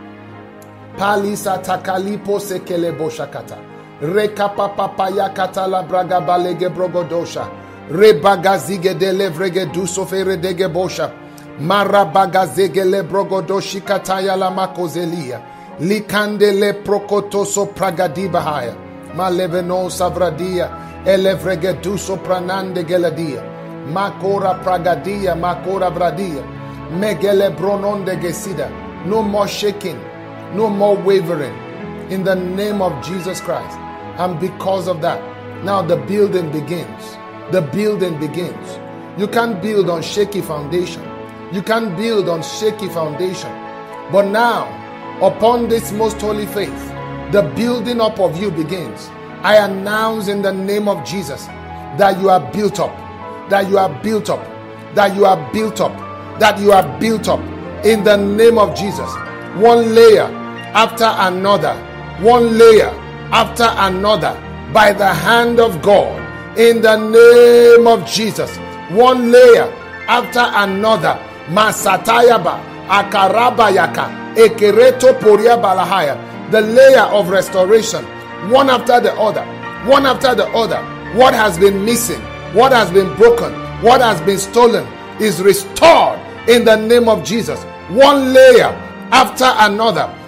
Palisa takalipo sekele boshakata. Rekapapapaya katala braga balege brogodosha. Rebagazige de levrege dusofere dege bosha. Marabagazege le brogodoshi kataya la makozelia. Likande le prokotoso pragadibahaya. Maleveno savradia. Elevrege duso pranande geladia. Makora pragadia, makora vradia. Megele brononde gesida. No more shaking. No more wavering. In the name of Jesus Christ. And because of that, now the building begins. The building begins. You can't build on shaky foundation. You can't build on shaky foundation. But now, upon this most holy faith, the building up of you begins. I announce in the name of Jesus that you are built up. That you are built up. That you are built up. That you are built up. In the name of Jesus. One layer after another. One layer after another. By the hand of God. In the name of Jesus. One layer after another. Masatayaba. Akarabayaka. Ekereto poria balahaya. The layer of restoration. One after the other. One after the other. What has been missing, what has been broken, what has been stolen is restored in the name of Jesus. One layer after another.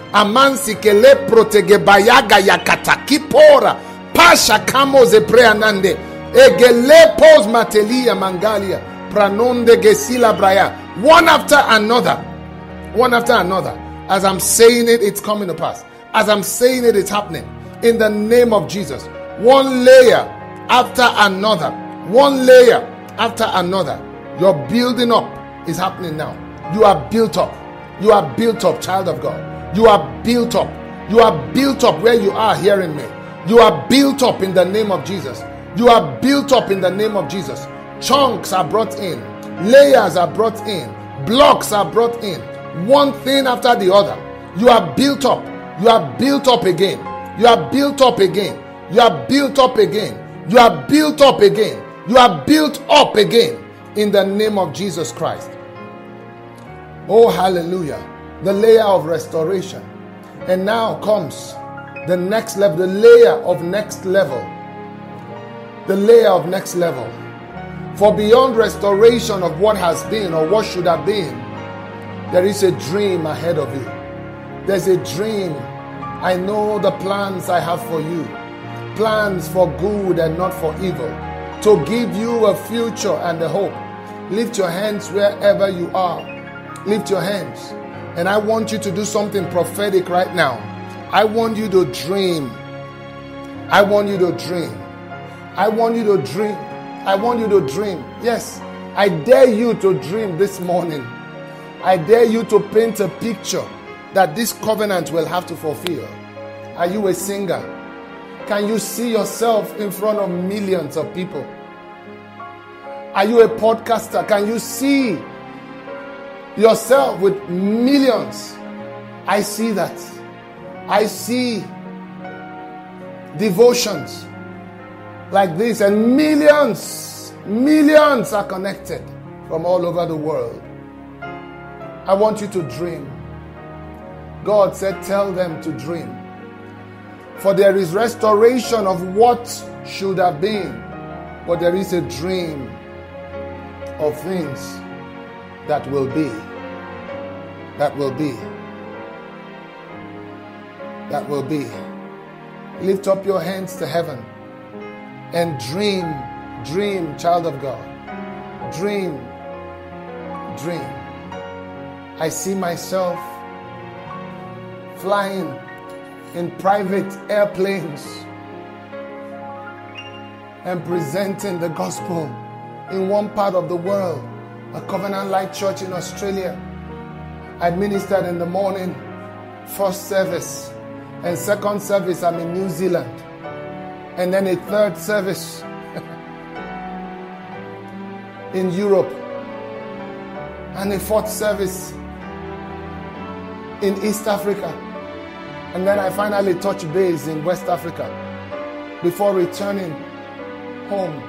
Amansi kele protegebayaga yakatakipora. Pasha kamo zepreanande. Egele pos matelia mangalia. Pranonde gesila braya. One after another. One after another. As I'm saying it, it's coming to pass. As I'm saying it, it's happening. In the name of Jesus. One layer after another. One layer after another. Your building up is happening now. You are built up. You are built up, child of God. You are built up. You are built up where you are hearing me. You are built up in the name of Jesus. You are built up in the name of Jesus. Chunks are brought in. Layers are brought in. Blocks are brought in. One thing after the other. You are built up. You are built up again. You are built up again. You are built up again. You are built up again. You are built up again in the name of Jesus Christ. Oh, hallelujah. The layer of restoration. And now comes the next level, the layer of next level. The layer of next level. For beyond restoration of what has been or what should have been, there is a dream ahead of you. There's a dream. I know the plans I have for you. Plans for good and not for evil. To give you a future and a hope. Lift your hands wherever you are. Lift your hands. And I want you to do something prophetic right now. I want you to dream. I want you to dream. I want you to dream. I want you to dream. Yes, I dare you to dream this morning. I dare you to paint a picture that this covenant will have to fulfill. Are you a singer? Can you see yourself in front of millions of people? Are you a podcaster? Can you see yourself with millions? I see that. I see devotions like this, and millions are connected from all over the world. I want you to dream. God said, tell them to dream. For there is restoration of what should have been, but there is a dream of things that will be. That will be. That will be. Lift up your hands to heaven and dream. Dream, child of God. Dream. Dream. I see myself flying in private airplanes and presenting the gospel in one part of the world, a CovenantLight church in Australia. I ministered in the morning, first service, and second service I'm in New Zealand, and then a third service in Europe, and a fourth service in East Africa, and then I finally touched base in West Africa before returning home.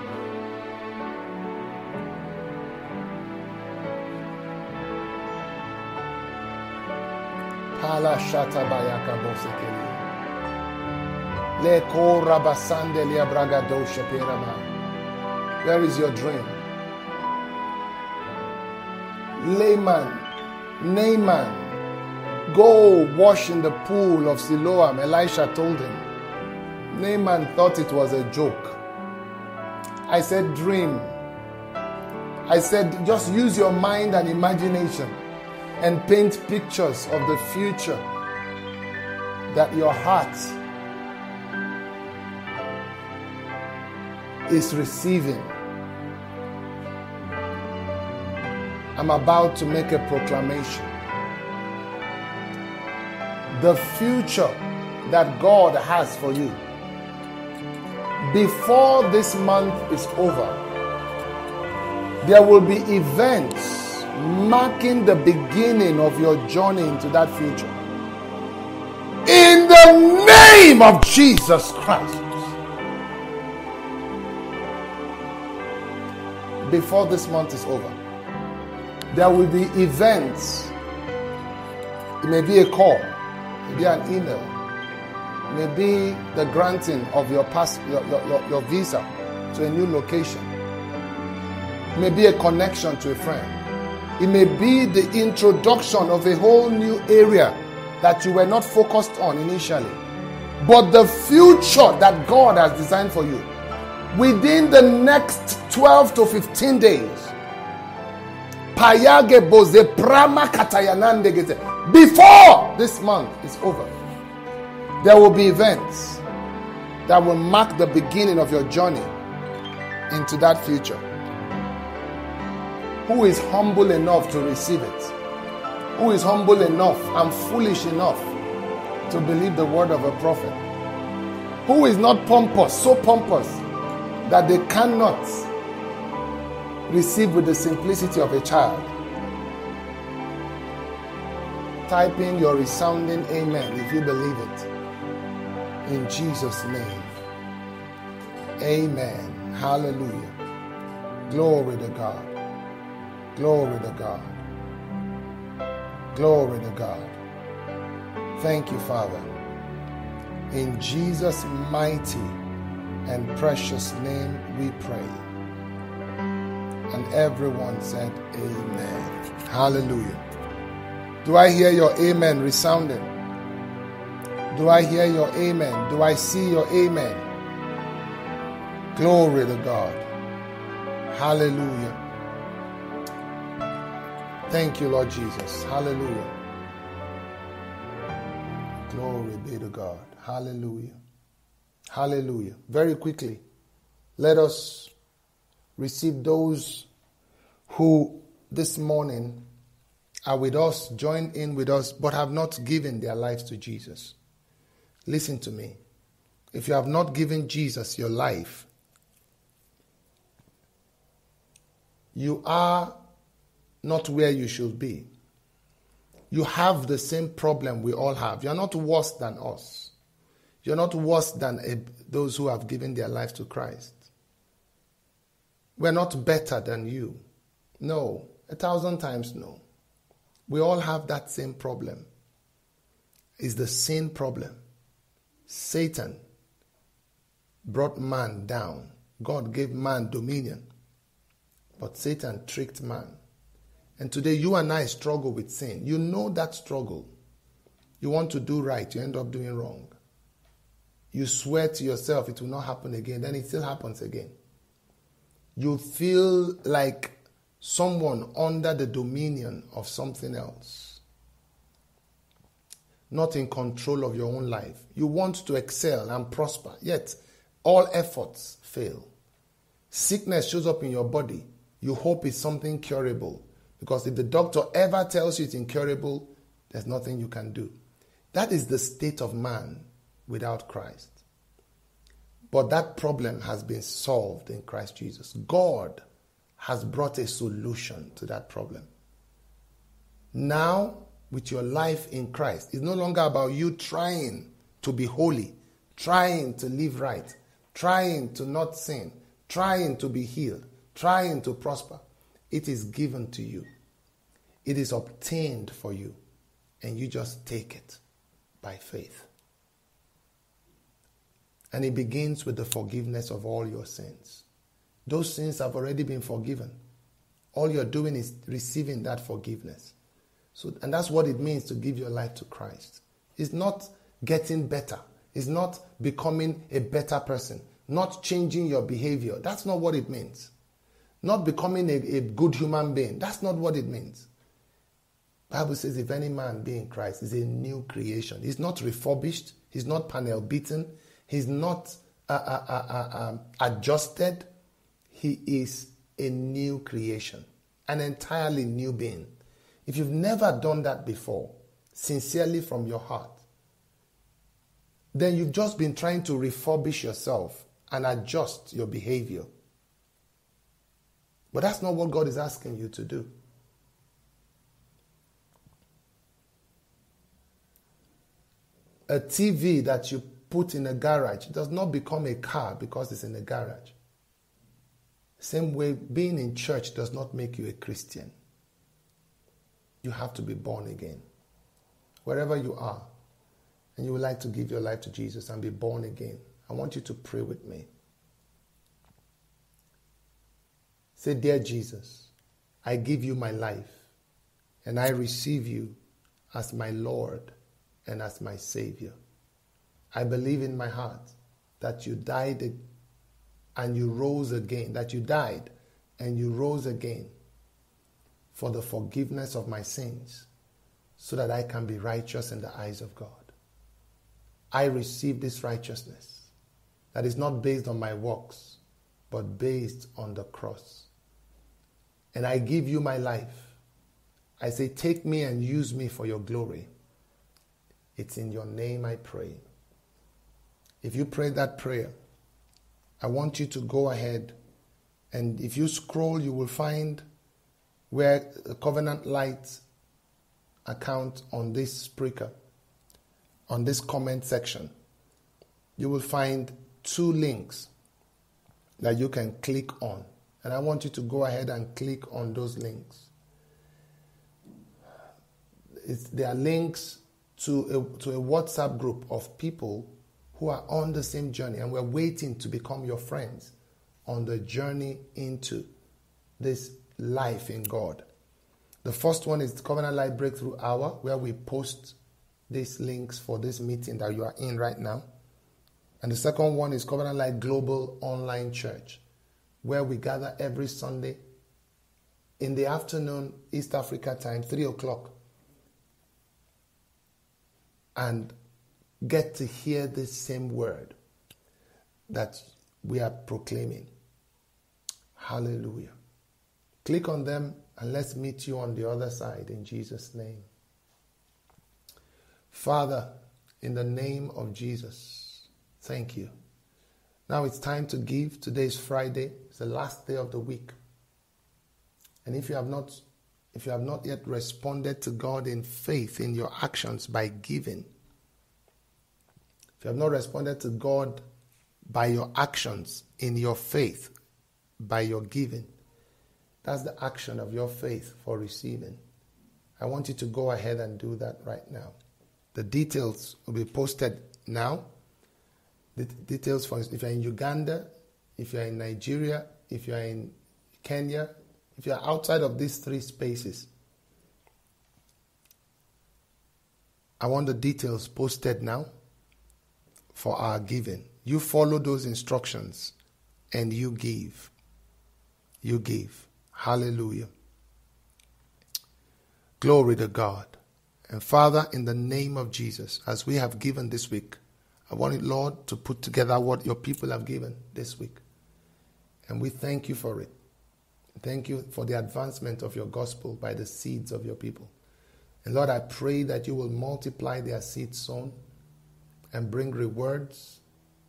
Where is your dream? Naaman, go wash in the pool of Siloam, Elisha told him. Naaman thought it was a joke. I said, dream. I said, just use your mind and imagination and paint pictures of the future that your heart is receiving. I'm about to make a proclamation. The future that God has for you, before this month is over, there will be events marking the beginning of your journey into that future. In the name of Jesus Christ. Before this month is over, there will be events. It may be a call, it may be an email, it may be the granting of your your visa to a new location. It may be a connection to a friend. It may be the introduction of a whole new area that you were not focused on initially, but the future that God has designed for you within the next 12 to 15 days. Before this month is over, there will be events that will mark the beginning of your journey into that future. Who is humble enough to receive it? Who is humble enough and foolish enough to believe the word of a prophet? Who is not pompous, so pompous that they cannot receive with the simplicity of a child? Type in your resounding amen if you believe it. In Jesus' name. Amen. Hallelujah. Glory to God. Glory to God. Glory to God. Thank you, Father. In Jesus' mighty and precious name we pray. And everyone said amen. Hallelujah. Do I hear your amen resounding? Do I hear your amen? Do I see your amen? Glory to God. Hallelujah. Thank you, Lord Jesus. Hallelujah. Glory be to God. Hallelujah. Hallelujah. Very quickly, let us receive those who this morning are with us, joined in with us, but have not given their lives to Jesus. Listen to me. If you have not given Jesus your life, you are not where you should be. You have the same problem we all have. You're not worse than us. You're not worse than those who have given their life to Christ. We're not better than you. No, 1,000 times no. We all have that same problem. It's the sin problem. Satan brought man down. God gave man dominion. But Satan tricked man. And today you and I struggle with sin. You know that struggle. You want to do right, you end up doing wrong. You swear to yourself it will not happen again, then it still happens again. You feel like someone under the dominion of something else. Not in control of your own life. You want to excel and prosper, yet all efforts fail. Sickness shows up in your body. You hope it's something curable. Because if the doctor ever tells you it's incurable, there's nothing you can do. That is the state of man without Christ. But that problem has been solved in Christ Jesus. God has brought a solution to that problem. Now, with your life in Christ, it's no longer about you trying to be holy, trying to live right, trying to not sin, trying to be healed, trying to prosper. It is given to you. It is obtained for you. And you just take it by faith. And it begins with the forgiveness of all your sins. Those sins have already been forgiven. All you're doing is receiving that forgiveness. And that's what it means to give your life to Christ. It's not getting better. It's not becoming a better person. Not changing your behavior. That's not what it means. Not becoming a good human being. That's not what it means. The Bible says if any man be in Christ, is a new creation. He's not refurbished. He's not panel beaten. He's not adjusted. He is a new creation. An entirely new being. If you've never done that before, sincerely from your heart, then you've just been trying to refurbish yourself and adjust your behavior. But that's not what God is asking you to do. A TV that you put in a garage does not become a car because it's in a garage. Same way, being in church does not make you a Christian. You have to be born again. Wherever you are, and you would like to give your life to Jesus and be born again, I want you to pray with me. Say, dear Jesus, I give you my life, and I receive you as my Lord and as my Savior. I believe in my heart that you died and you rose again, that you died and you rose again for the forgiveness of my sins, so that I can be righteous in the eyes of God. I receive this righteousness that is not based on my works, but based on the cross. And I give you my life. I say, take me and use me for your glory. It's in your name I pray. If you prayed that prayer, I want you to go ahead, and if you scroll, you will find where the CovenantLight account on this Spreaker, on this comment section, you will find 2 links that you can click on. And I want you to go ahead and click on those links. There are links to a WhatsApp group of people who are on the same journey, and we're waiting to become your friends on the journey into this life in God. The first one is the CovenantLight Breakthrough Hour, where we post these links for this meeting that you are in right now. And the second one is CovenantLight Global Online Church, where we gather every Sunday in the afternoon, East Africa time, 3 o'clock, and get to hear this same word that we are proclaiming. Hallelujah. Click on them and let's meet you on the other side in Jesus' name. Father, in the name of Jesus, thank you. Now it's time to give. Today is Friday. It's the last day of the week. And if you have not yet responded to God in faith in your actions by giving, if you have not responded to God by your actions in your faith, by your giving, that's the action of your faith for receiving. I want you to go ahead and do that right now. The details will be posted now. The details for if you're in Uganda, if you're in Nigeria, if you're in Kenya, if you're outside of these 3 spaces, I want the details posted now for our giving. You follow those instructions and you give. You give. Hallelujah. Glory to God. And Father, in the name of Jesus, as we have given this week, I want it, Lord, to put together what your people have given this week. And we thank you for it. Thank you for the advancement of your gospel by the seeds of your people. And Lord, I pray that you will multiply their seeds sown and bring rewards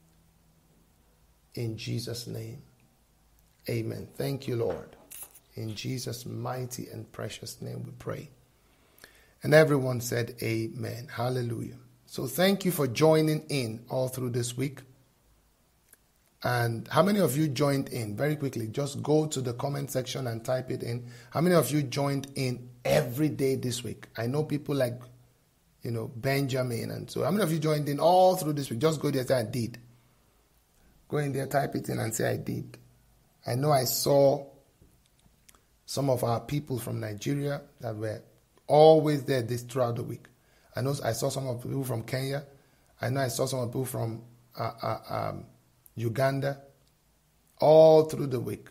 in Jesus' name. Amen. Thank you, Lord. In Jesus' mighty and precious name we pray. And everyone said amen. Hallelujah. So thank you for joining in all through this week. And how many of you joined in? Very quickly, just go to the comment section and type it in. How many of you joined in every day this week? I know people like, Benjamin. And so how many of you joined in all through this week? Just go there and say, I did. Go in there, type it in and say, I did. I know I saw some of our people from Nigeria that were always there throughout the week. I know I saw some of the people from Kenya. I know I saw some of the people from Uganda all through the week.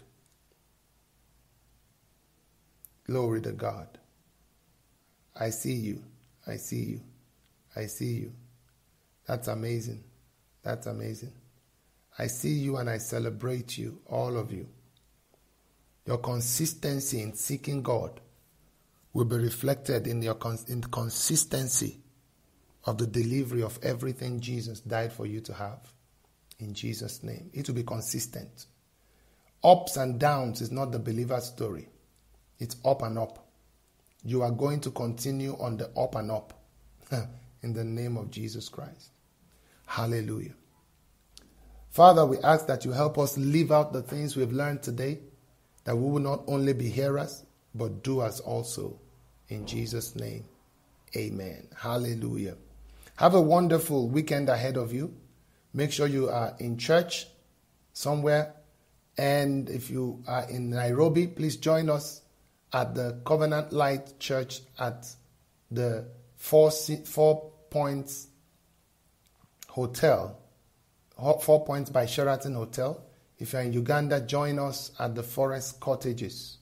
Glory to God. I see you. I see you. I see you. That's amazing. That's amazing. I see you and I celebrate you, all of you. Your consistency in seeking God will be reflected in the consistency of the delivery of everything Jesus died for you to have. In Jesus' name. It will be consistent. Ups and downs is not the believer's story. It's up and up. You are going to continue on the up and up in the name of Jesus Christ. Hallelujah. Father, we ask that you help us live out the things we've learned today, that we will not only be hearers, but doers also. In Jesus' name, amen. Hallelujah. Have a wonderful weekend ahead of you. Make sure you are in church somewhere. And if you are in Nairobi, please join us at the CovenantLight Church at the 4 Points Hotel, 4 Points by Sheraton Hotel. If you're in Uganda, join us at the Forest Cottages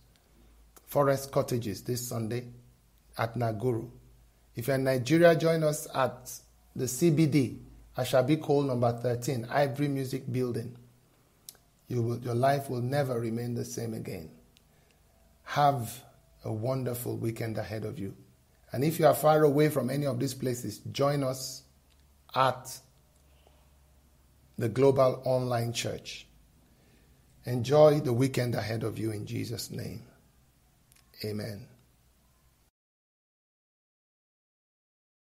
this Sunday at Naguru. If you're in Nigeria, join us at the CBD, Ashabi Cole number 13, Ivory Music Building. Your life will never remain the same again. Have a wonderful weekend ahead of you. And if you are far away from any of these places, join us at the Global Online Church. Enjoy the weekend ahead of you in Jesus' name. Amen.